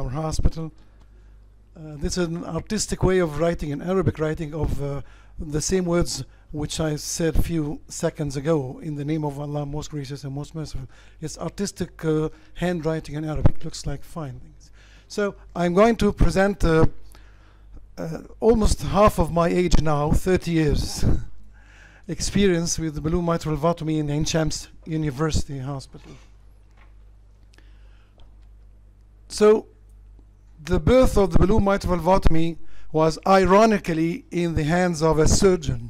our hospital. This is an artistic way of writing, an Arabic writing of the same words which I said a few seconds ago, in the name of Allah, most gracious and most merciful. It's artistic handwriting in Arabic. Looks like fine things. So I'm going to present almost half of my age now, 30 years experience with the balloon mitral valvotomy in Ain Shams University Hospital. So the birth of the balloon mitral valvotomy was ironically in the hands of a surgeon.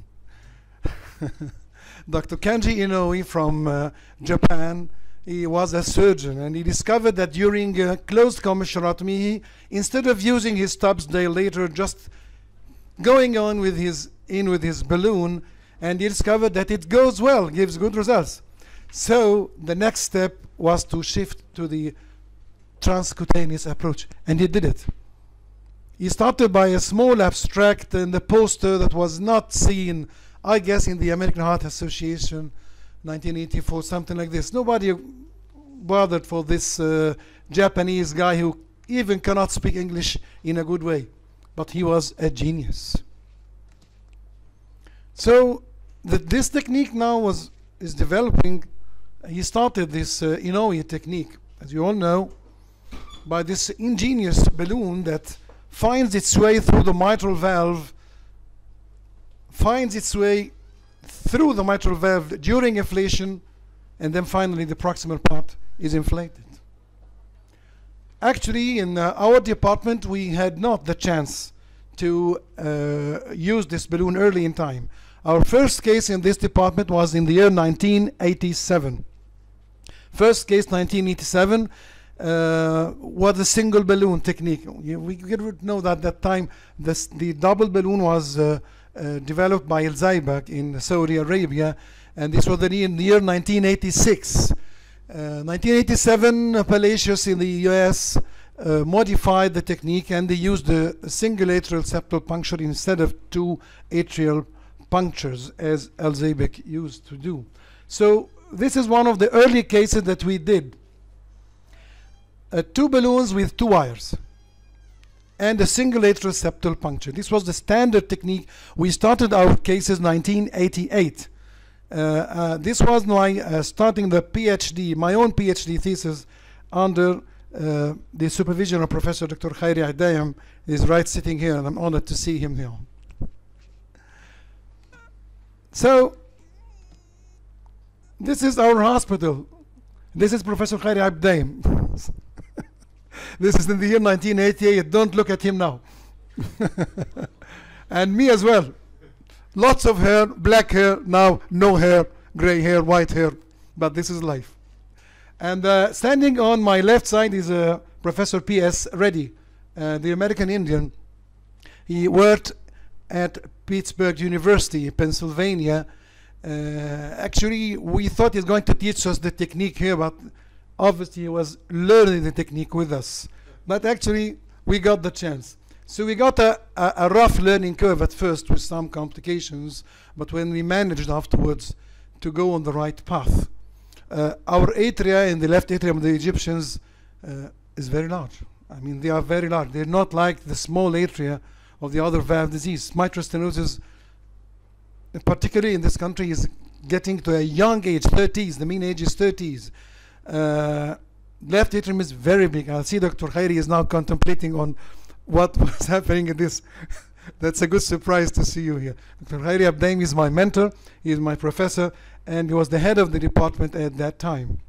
Dr. Kenji Inoue from Japan, he was a surgeon, and he discovered that during closed commissurotomy, he, instead of using his Stubbs dilator, just going on with his balloon, and he discovered that it goes well, gives good results. So the next step was to shift to the transcutaneous approach, and he did it. He started by a small abstract in the poster that was not seen, I guess, in the American Heart Association, 1984, something like this. Nobody bothered for this Japanese guy who even cannot speak English in a good way, but he was a genius. So this technique now is developing. He started this Inoue technique, as you all know, by this ingenious balloon that finds its way through the mitral valve, finds its way through the mitral valve during inflation, and then finally the proximal part is inflated. Actually, in our department, we had not the chance to use this balloon early in time. Our first case in this department was in the year 1987. First case, 1987, was a single balloon technique. We didn't know that at that time the double balloon was developed by El-Zaibak in Saudi Arabia, and this was in the year 1986. 1987, Palacios in the US modified the technique, and they used a single atrial septal puncture instead of two atrial punctures as El-Zaibak used to do. So this is one of the early cases that we did. Two balloons with two wires and a single atrial septal puncture. This was the standard technique. We started our cases 1988. This was my starting the PhD, my own PhD thesis, under the supervision of Professor Dr. Khairi Adayam. He's right sitting here, and I'm honored to see him now. So this is our hospital. This is Professor Khairi Adayam. This is in the year 1988. Don't look at him now. And me as well. Lots of hair, black hair, now no hair, gray hair, white hair, but this is life. And standing on my left side is Professor P.S. Reddy, the American Indian. He worked at Pittsburgh University, Pennsylvania. Actually, we thought he's going to teach us the technique here, but obviously he was learning the technique with us. But actually, we got the chance. So we got a rough learning curve at first with some complications, but when we managed afterwards to go on the right path. Our atria in the left atrium of the Egyptians is very large. I mean, they are very large. They're not like the small atria of the other valve disease. Mitral stenosis, particularly in this country, is getting to a young age, 30s. The mean age is 30s. Left atrium is very big. I'll see Dr. Khairi is now contemplating on what was happening in this. That's a good surprise to see you here. Dr. Khairi Adayam is my mentor. He is my professor, and he was the head of the department at that time.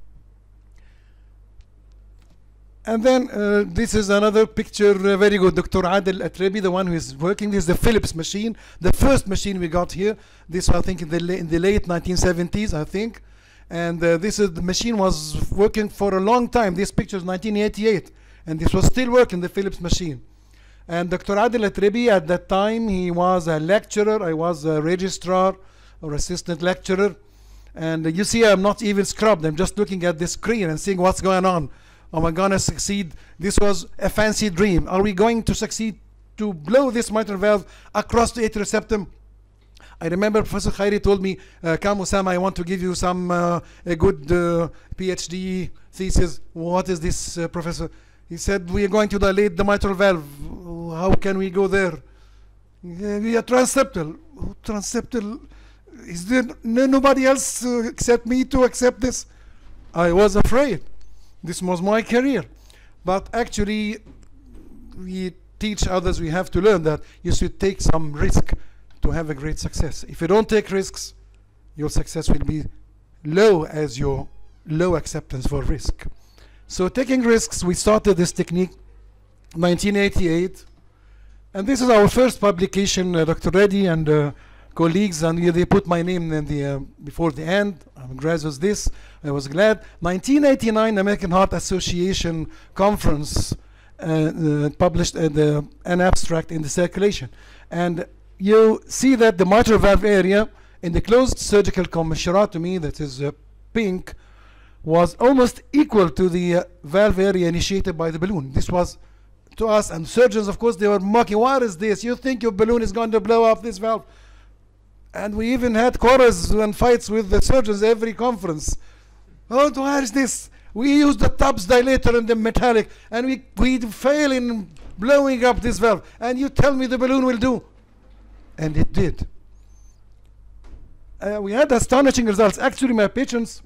And then this is another picture, very good. Dr. Adel Atrebi, the one who is working. This is the Philips machine, the first machine we got here. This, I think, in the late 1970s, I think. And this is the machine was working for a long time. This picture is 1988, and this was still working, the Philips machine. And Dr. Adel Atrebi, at that time, he was a lecturer. I was a registrar or assistant lecturer. And you see, I'm not even scrubbed. I'm just looking at the screen and seeing what's going on. Am I going to succeed? This was a fancy dream. Are we going to succeed to blow this mitral valve across the atrial septum? I remember Professor Khairi told me, come Osama, I want to give you some a good PhD thesis. What is this, Professor? He said, we are going to dilate the mitral valve. How can we go there? We are transseptal. Oh, transseptal. Is there nobody else except me to accept this? I was afraid. This was my career. But actually, we teach others, we have to learn that you should take some risk to have a great success. If you don't take risks, your success will be low as your low acceptance for risk. So taking risks, we started this technique 1988. And this is our first publication, Dr. Reddy and colleagues, and they put my name in the before the end. I'm glad was this. I was glad. 1989 American Heart Association conference published an abstract in the circulation, and you see that the mitral valve area in the closed surgical commissurotomy, that is pink, was almost equal to the valve area initiated by the balloon. This was to us, and surgeons, of course, they were mocking, what is this? You think your balloon is going to blow up this valve? And we even had quarrels and fights with the surgeons every conference. Oh, where is this? We use the TUBS dilator and the metallic, and we fail in blowing up this valve. And you tell me the balloon will do? And it did. We had astonishing results. Actually, my patients,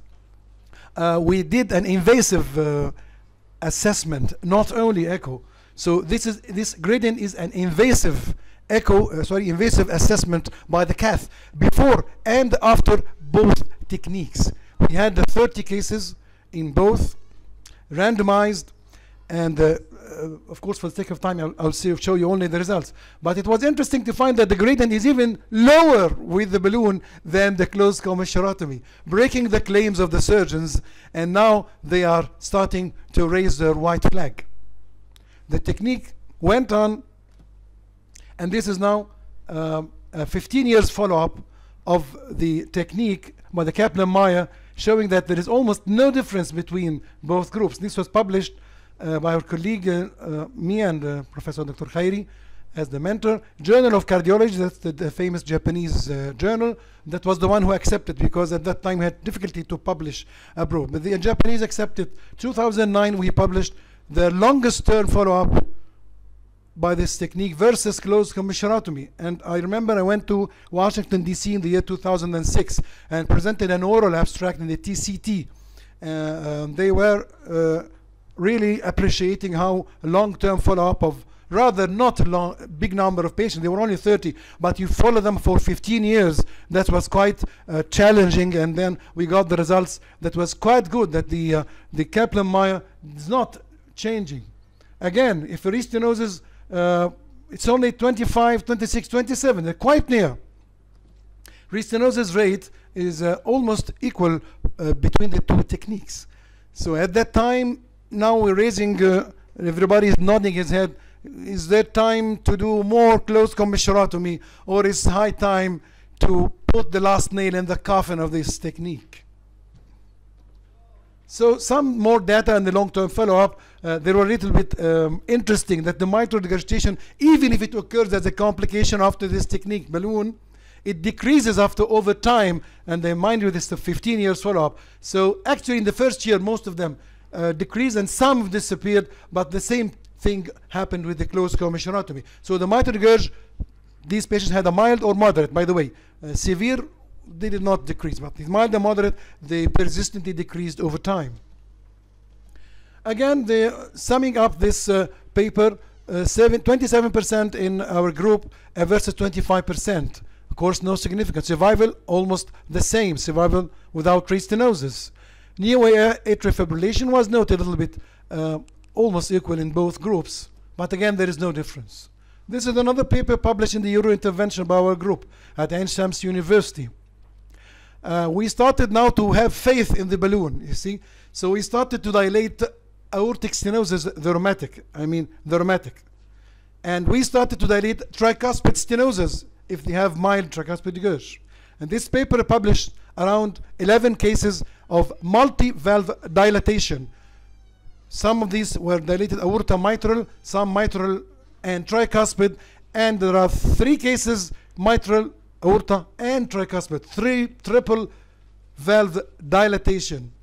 we did an invasive assessment, not only echo. So this gradient is an invasive invasive assessment by the cath before and after both techniques. We had 30 cases in both, randomized, and of course, for the sake of time, I'll show you only the results. But it was interesting to find that the gradient is even lower with the balloon than the closed commissurotomy, breaking the claims of the surgeons, and now they are starting to raise their white flag. The technique went on, and this is now a 15 years follow-up of the technique by the Kaplan-Meier, showing that there is almost no difference between both groups. This was published by our colleague, me and Professor Dr. Khairi as the mentor. Journal of Cardiology, that's the famous Japanese journal. That was the one who accepted, because at that time we had difficulty to publish abroad. But the Japanese accepted. 2009 we published the longest term follow-up by this technique versus closed commissurotomy. And I remember I went to Washington, D.C. in the year 2006 and presented an oral abstract in the TCT. They were really appreciating how long-term follow-up of rather not a big number of patients. They were only 30, but you follow them for 15 years. That was quite challenging, and then we got the results that was quite good, that the Kaplan-Meier is not changing. Again, if the restenosis, it's only 25, 26, 27, they're quite near. Restenosis rate is almost equal between the two techniques. So at that time, now we're raising, everybody is nodding his head. Is there time to do more closed commissurotomy, or is high time to put the last nail in the coffin of this technique? So some more data in the long-term follow-up. They were a little bit interesting that the mitral regurgitation, even if it occurs as a complication after this technique, balloon, it decreases after over time. And they mind you, this is a 15 years follow-up. So actually in the first year, most of them decreased and some disappeared, but the same thing happened with the closed commissurotomy. So the mitral regurg, these patients had a mild or moderate, by the way. Severe, they did not decrease, but with mild and moderate, they persistently decreased over time. Again, summing up this paper, 27% in our group versus 25%. Of course, no significant. Survival, almost the same. Survival without restenosis. Neo-atrial fibrillation was noted a little bit almost equal in both groups, but again, there is no difference. This is another paper published in the Eurointervention by our group at Ain Shams University. We started now to have faith in the balloon, you see. So we started to dilate aortic stenosis, the rheumatic. And we started to dilate tricuspid stenosis if they have mild tricuspid regurg. And this paper published around 11 cases of multi-valve dilatation. Some of these were dilated aorta mitral, some mitral and tricuspid, and there are 3 cases mitral, aorta, and tricuspid, 3 triple valve dilatation.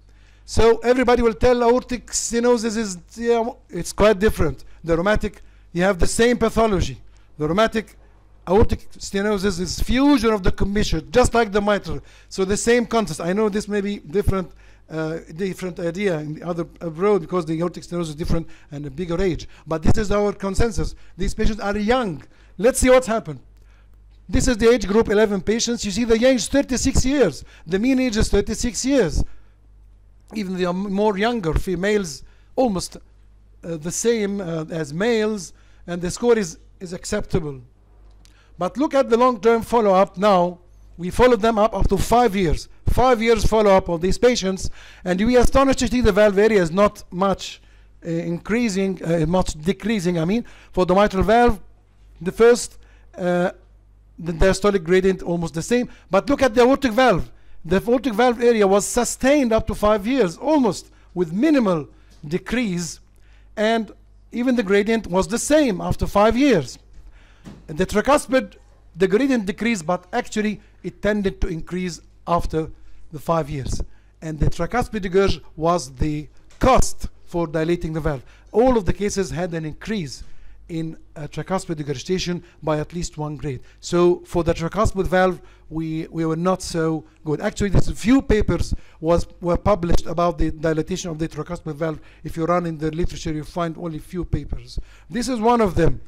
So everybody will tell aortic stenosis is, yeah, it's quite different. The rheumatic, you have the same pathology. The rheumatic aortic stenosis is fusion of the commissure, just like the mitral. So the same concept. I know this may be different idea in the other abroad because the aortic stenosis is different and a bigger age. But this is our consensus. These patients are young. Let's see what's happened. This is the age group 11 patients. You see the age is 36 years. The mean age is 36 years. Even the more younger females, almost the same as males, and the score is acceptable. But look at the long-term follow-up now. We followed them up to 5 years. 5 years follow-up of these patients, and we are astonished to see the valve area is not much increasing, much decreasing. I mean, for the mitral valve, the first, the diastolic gradient almost the same. But look at the aortic valve. The aortic valve area was sustained up to 5 years, almost with minimal decrease, and even the gradient was the same after 5 years. And the tricuspid, the gradient decreased, but actually it tended to increase after the 5 years. And the tricuspid regurg was the cost for dilating the valve. All of the cases had an increase in tricuspid regurgitation by at least 1 grade. So for the tricuspid valve, we were not so good. Actually, there's a few papers were published about the dilatation of the tricuspid valve. If you run in the literature, you find only few papers. This is one of them.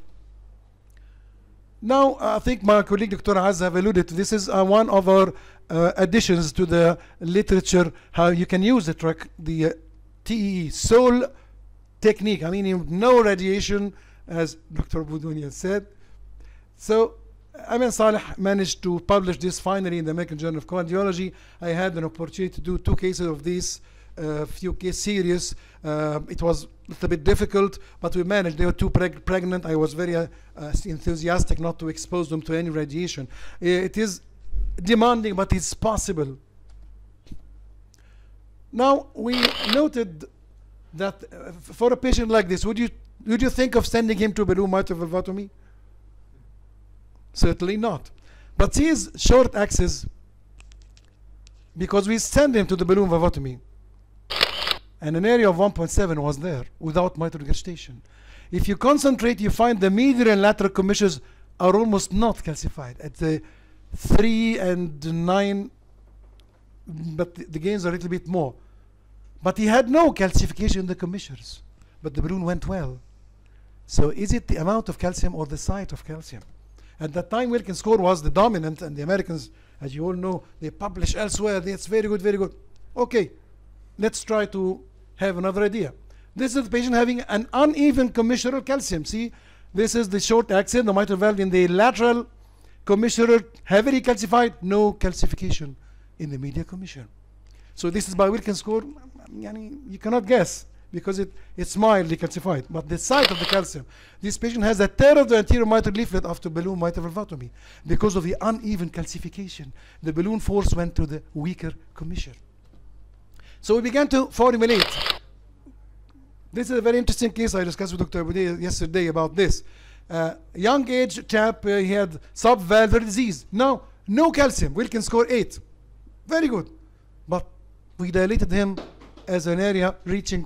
Now, I think my colleague Dr. Az have alluded to this. Is one of our additions to the literature, how you can use the TEE, SOL technique. I mean, no radiation, as Dr. Boudouni said. So Amin Saleh managed to publish this finally in the American Journal of Cardiology. I had an opportunity to do 2 cases of this, few case series. It was a little bit difficult, but we managed. They were 2 pregnant. I was very enthusiastic not to expose them to any radiation. It is demanding, but it's possible. Now, we noted that for a patient like this, would you think of sending him to balloon mitral valvotomy? Certainly not. But see his short axis, because we send him to the balloon valvotomy, and an area of 1.7 was there without mitral regurgitation. If you concentrate, you find the medial and lateral commissures are almost not calcified at the 3 and 9, but the gains are a little bit more. But he had no calcification in the commissures, but the balloon went well. So is it the amount of calcium or the site of calcium? At that time, Wilkins score was the dominant, and the Americans, as you all know, they publish elsewhere. It's very good, very good. Okay, let's try to have another idea. This is the patient having an uneven commissural calcium. See, this is the short axis, the mitral valve in the lateral commissural, heavily calcified, no calcification in the medial commissure. So this is by Wilkins score. You cannot guess, because it's mildly calcified. But the site of the calcium, this patient has a tear of the anterior mitral leaflet after balloon mitral valvotomy because of the uneven calcification. The balloon force went to the weaker commissure. So we began to formulate. This is a very interesting case. I discussed with Dr. Boudet yesterday about this. Young age chap, he had subvalvular disease. Now, no calcium. Wilkins score 8. Very good. But we dilated him as an area reaching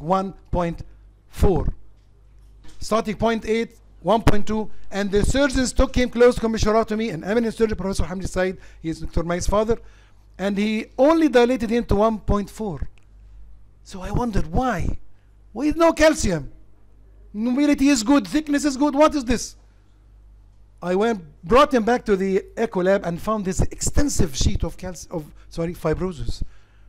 1.4. Starting 0.8, 1.2, and the surgeons took him close commissurotomy, an eminent surgeon, Professor Hamdi Said, he is Dr. May's father, and he only dilated him to 1.4. So I wondered why? With no calcium. Mobility is good, thickness is good, what is this? I brought him back to the echo lab and found this extensive sheet of fibrosis.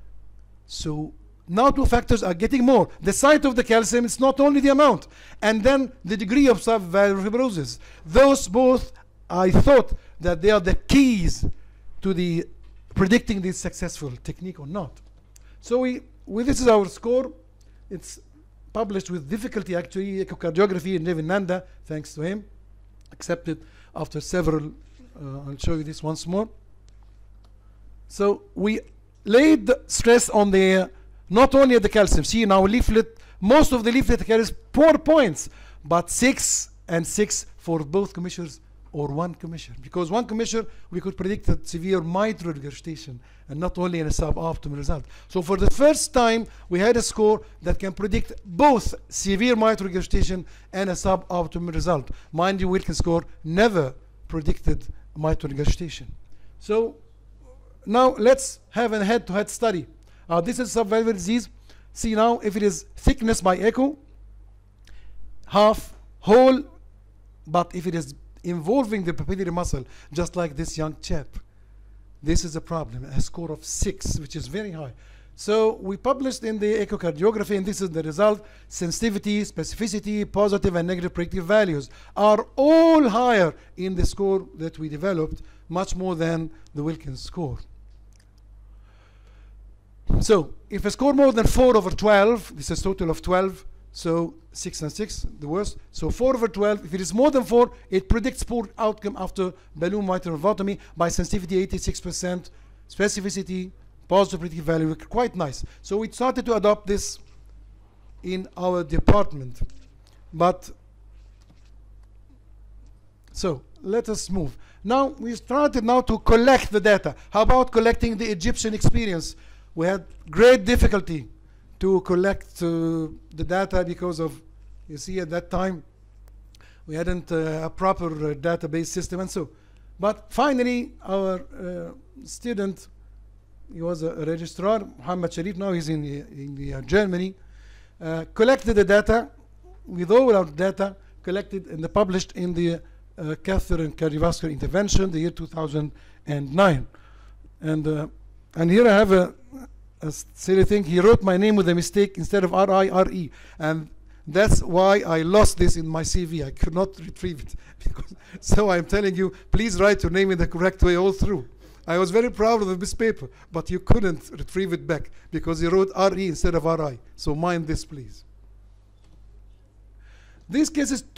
So now 2 factors are getting more. The site of the calcium is not only the amount, and then the degree of subvalvular fibrosis. Those both, I thought that they are the keys to the predicting this successful technique or not. So this is our score. It's published with difficulty, actually, echocardiography in Levin Nanda, thanks to him, accepted after several, I'll show you this once more. So we laid the stress on the, not only at the calcium. See, now leaflet, most of the leaflet carries 4 points, but 6 and 6 for both commissures or one commissure, because one commissure we could predict a severe mitral regurgitation and not only in a suboptimal result. So for the first time we had a score that can predict both severe mitral regurgitation and a suboptimal result. Mind you, Wilkins score never predicted mitral regurgitation. So now let's have a head-to-head study. This is subvalvular disease. See now if it is thickness by echo, half, whole, but if it is involving the pupillary muscle, just like this young chap, this is a problem, a score of 6, which is very high. So we published in the echocardiography, and this is the result. Sensitivity, specificity, positive and negative predictive values are all higher in the score that we developed, much more than the Wilkins score. So if a score more than 4/12, this is total of 12, so 6 and 6, the worst. So 4/12, if it is more than 4, it predicts poor outcome after balloon mitral valvotomy by sensitivity 86%, specificity, positive predictive value, quite nice. So we started to adopt this in our department. But, so let us move. Now we started now to collect the data. How about collecting the Egyptian experience? We had great difficulty to collect the data because of, you see, at that time we hadn't a proper database system and so. But finally our student, he was a registrar, Muhammad Sharif, now he's in Germany, collected the data with all our data collected and published in the Catheter and Cardiovascular Intervention, the year 2009. And here I have a silly thing. He wrote my name with a mistake instead of R-I-R-E. And that's why I lost this in my CV. I could not retrieve it. Because, so I'm telling you, please write your name in the correct way all through. I was very proud of this paper, but you couldn't retrieve it back because you wrote R-E instead of R-I. So mind this, please. This case is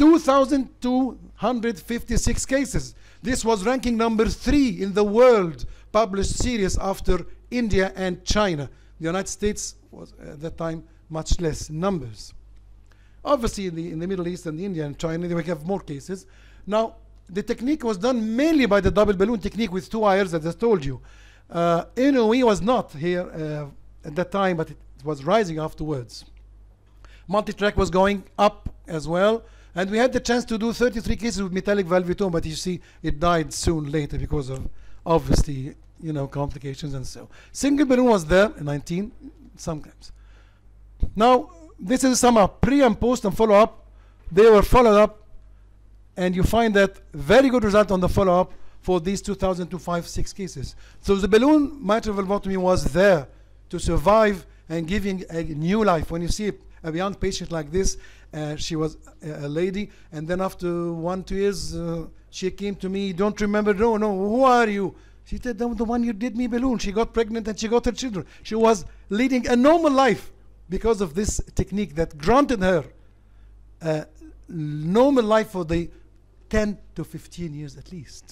2,256 cases. This was ranking number 3 in the world published series after India and China. The United States was at that time much less numbers. Obviously in the Middle East and India and China they have more cases. Now the technique was done mainly by the double balloon technique with 2 wires, as I told you. NOE was not here at that time, but it was rising afterwards. Multitrack was going up as well, and we had the chance to do 33 cases with metallic valvulotome, but you see it died soon later because of obviously, you know, complications and so. Single balloon was there in 19 sometimes. Now this is some pre and post and follow up. They were followed up, and you find that very good result on the follow up for these 2,256 cases. So the balloon mitral valvotomy was there to survive and giving a new life. When you see a young patient like this, she was a lady, and then after 1-2 years she came to me, don't remember, no, who are you? She said, the one you did me balloon. She got pregnant and she got her children. She was leading a normal life because of this technique that granted her a normal life for the 10 to 15 years at least.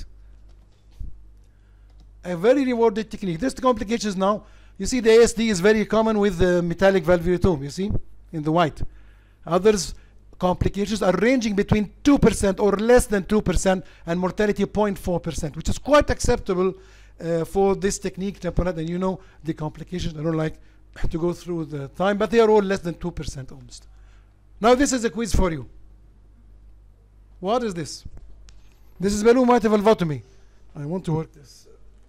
A very rewarding technique. There's the complications now. You see the ASD is very common with the metallic valvulotome, you see, in the white. Others complications are ranging between 2% or less than 2% and mortality 0.4%, which is quite acceptable for this technique, tamponade, and you know the complications. I don't like to go through the time, but they are all less than 2% almost. Now this is a quiz for you. What is this? This is balloon mitral valvotomy. I want to work this.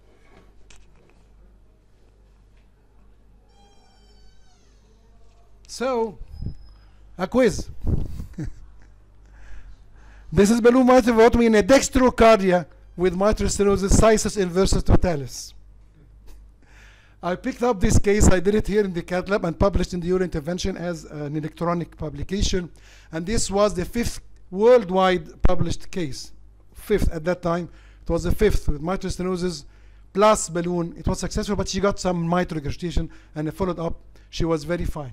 So, a quiz. This is balloon mitral valvotomy in a dextrocardia with mitral stenosis situs inversus totalis. I picked up this case. I did it here in the cath lab and published in the Euro Intervention as an electronic publication. And this was the 5th worldwide published case. 5th at that time. It was the 5th with mitral stenosis plus balloon. It was successful, but she got some mitral regurgitation, and I followed up. She was very fine.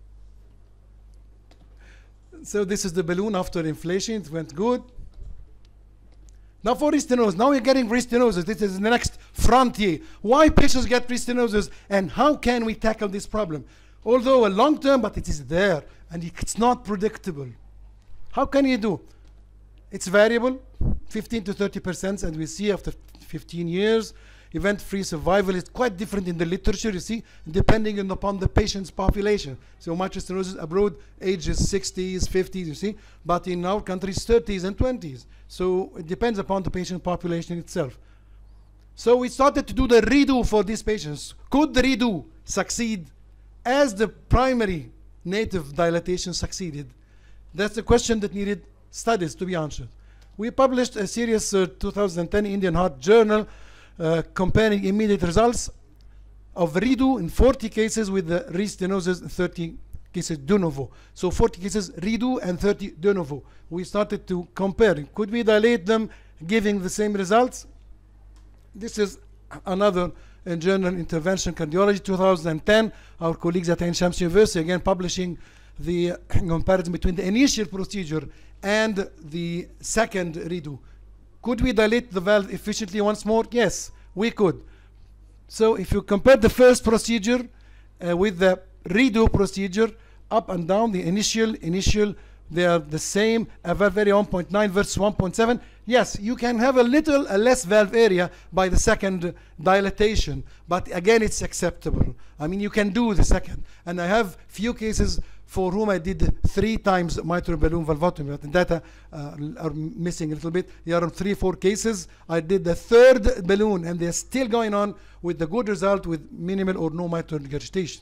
So this is the balloon after inflation. It went good. Now for restenosis. Now we're getting restenosis. This is the next frontier. Why patients get restenosis and how can we tackle this problem? Although a long term, but it is there and it's not predictable. How can you do? It's variable. 15 to 30%, and we see after 15 years, event-free survival is quite different in the literature, you see, depending upon the patient's population. So mitral stenosis abroad, ages 60s, 50s, you see, but in our countries, 30s and 20s. So it depends upon the patient population itself. So we started to do the redo for these patients. Could the redo succeed as the primary native dilatation succeeded? That's the question that needed studies to be answered. We published a serious 2010 Indian Heart Journal comparing immediate results of redo in 40 cases with the restenosis, 30 cases de novo. So 40 cases redo and 30 de novo. We started to compare. Could we dilate them giving the same results? This is another journal, Intervention Cardiology, 2010. Our colleagues at Ain Shams University again publishing the comparison between the initial procedure and the second redo. Could we dilate the valve efficiently once more? Yes, we could. So if you compare the first procedure with the redo procedure, up and down, the initial, they are the same, a valve area 1.9 versus 1.7. Yes, you can have a less valve area by the second dilatation, but again, it's acceptable. I mean, you can do the second. And I have few cases for whom I did 3 times mitral balloon valvotomy, but the data are missing a little bit. There are 3-4 cases. I did the 3rd balloon, and they're still going on with the good result with minimal or no mitral regurgitation.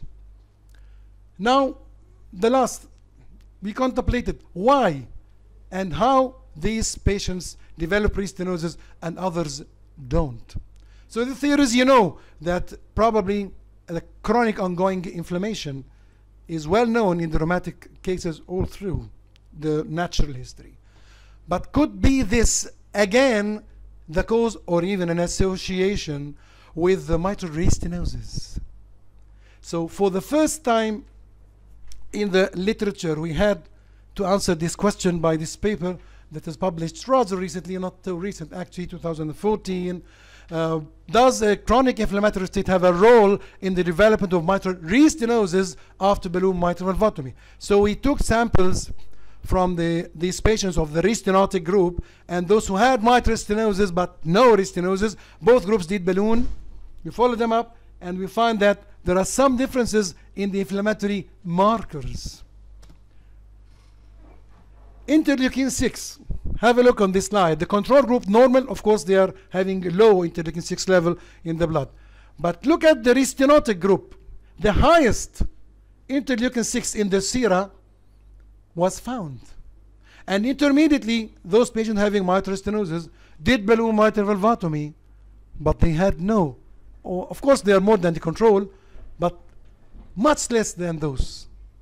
Now, the last, we contemplated why and how these patients develop restenosis and others don't. So the theory is, you know, that probably the chronic ongoing inflammation is well known in the rheumatic cases all through the natural history. But could be this again the cause or even an association with the mitral restenosis? So for the first time in the literature, we had to answer this question by this paper that was published rather recently, not too recent, actually 2014. Does a chronic inflammatory state have a role in the development of mitral restenosis after balloon mitral valvotomy? So we took samples from these patients of the restenotic group and those who had mitral stenosis but no restenosis. Both groups did balloon. We followed them up and we find that there are some differences in the inflammatory markers. Interleukin 6. Have a look on this slide. The control group, normal, of course, they are having low interleukin 6 level in the blood. But look at the restenotic group. The highest interleukin 6 in the sera was found. And intermediately, those patients having mitral stenosis did balloon mitral valvotomy, but they had no. Or, of course, they are more than the control, but much less than those.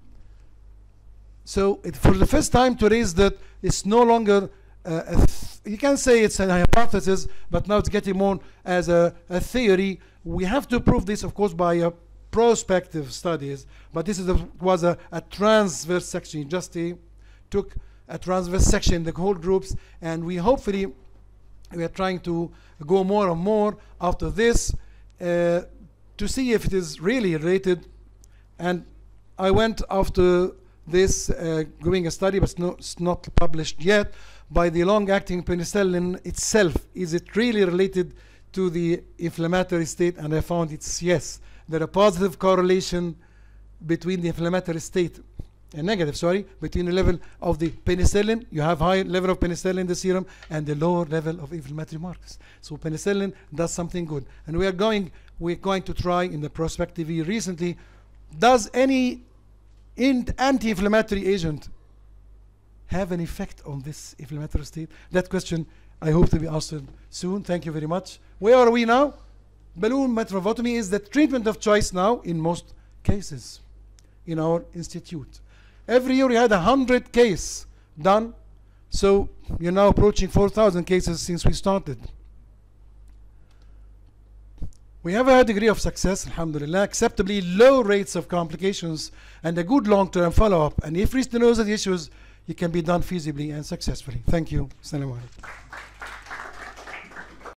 So for the first time to raise that, it's no longer, you can say it's a hypothesis, but now it's getting more as a theory. We have to prove this, of course, by prospective studies, but this was a transverse section. Just took a transverse section, the whole groups, and we hopefully, we are trying to go more and more after this to see if it is really related. And I went after this doing a study, but it's not published yet, by the long-acting penicillin itself. Is it really related to the inflammatory state? And I found it's yes. There are positive correlation between the inflammatory state, and negative, sorry, between the level of the penicillin, you have high level of penicillin in the serum, and the lower level of inflammatory markers. So penicillin does something good. And we're going to try in the prospective year recently, does any anti-inflammatory agent have an effect on this inflammatory state? That question I hope to be answered soon. Thank you very much. Where are we now? Balloon mitral valvotomy is the treatment of choice now in most cases in our institute. Every year we had 100 cases done, so you're now approaching 4,000 cases since we started. We have a high degree of success, alhamdulillah, acceptably low rates of complications, and a good long-term follow-up. And if restenosis issues, it can be done feasibly and successfully. Thank you. Assalamu alaikum.